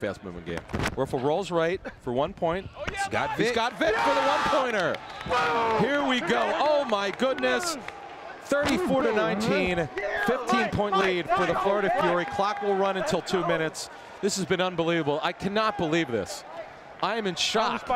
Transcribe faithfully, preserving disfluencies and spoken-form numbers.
fast-moving game. Werfel rolls right for one point. Oh, yeah, He's got, Vick. he's got Vick for the one-pointer. Here we go. Oh, my goodness. thirty-four to nineteen, fifteen-point lead for the Florida Fury. Clock will run until two minutes. This has been unbelievable. I cannot believe this. I am in shock.